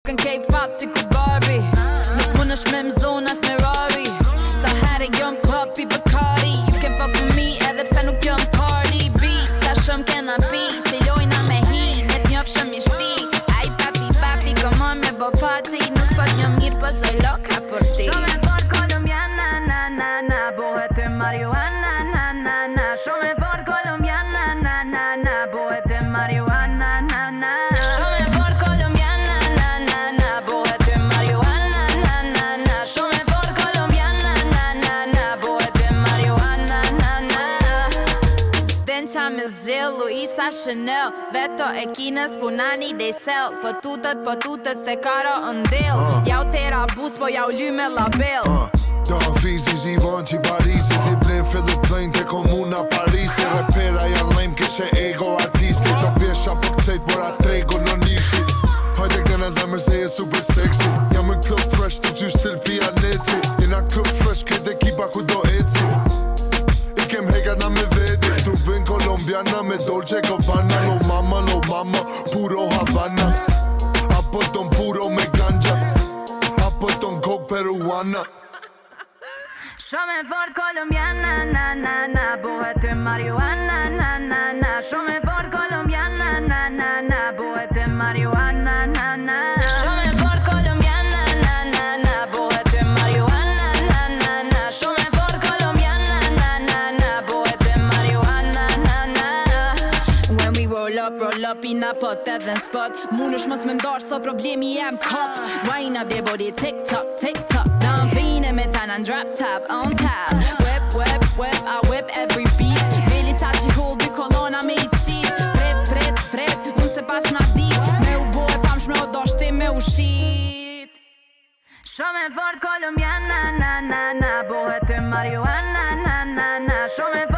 Shkën kej fatë si ku Barbie. Nuk mund është me m'zon as me Rari. Sa herë jom club i Bacardi. You can fuck with me edhe pse nuk jom party B. Sa shumë kena pi, si lojna me hi. Net njof shumë i shti. Aj papi papi, come on me bo pati. Nuk pot një mirë po se loka për ti. Shumë e fort kolumbiana na na na. Bohet e marijuana na na na. Shumë e fort kolumbiana na na na. Bohet e marijuana na na. Shumë e fort kolumbiana na na na. Bohet e marijuana na na na. Shumë e fort kolumbiana na na na. Bohet e marijuana na na. Qa me zgjell Luisa Chanel. Veto e kinës punani dhe sel. Po tutet se karo ndel. Jau tera bus po jau ly me label. Da Fizi, Zivon, që Parisi. Ti blen Filipin ke komuna Parisi. Repera janë lejmë kishe ego artisti. To pjesha për këcejt por a trego në nishi. Hajde këna zemër se je super sexy. Jam në club fresh të gjysh til pianeti. Jena club fresh këtë ekipa ku do eci. I kem hega na me vedi. Tu ben colombiana me Dolce Gabbana. Lo mama, puro Havana. Apo ton puro me ganja. Apo ton coke peruana. Shumë e fort kolumbiana na na na. Bohet e marijuana na na na. Shumë e fort kolumbiana na na na. Bohet e marijuana na na. Shumë e fort kolumbiana na na na. Bohet e marijuana na na na. Shumë e fort kolumbiana na na na. Bohet e marijuana na na. When we roll up ina pot edhe në spot. Munësh mos me ndarë so problemi jem kop. Wajna bje body TikTok Down fine me tanan drop top on top. Whip, I whip every beat. Veli ta që hold dy kolona me i qit. Pret, unë se pas na dit. Me u boj pam shme o doshti me u shit. Shumë e fort kolumbiana na na na. Bohet e marijuana na na na. Shumë e fort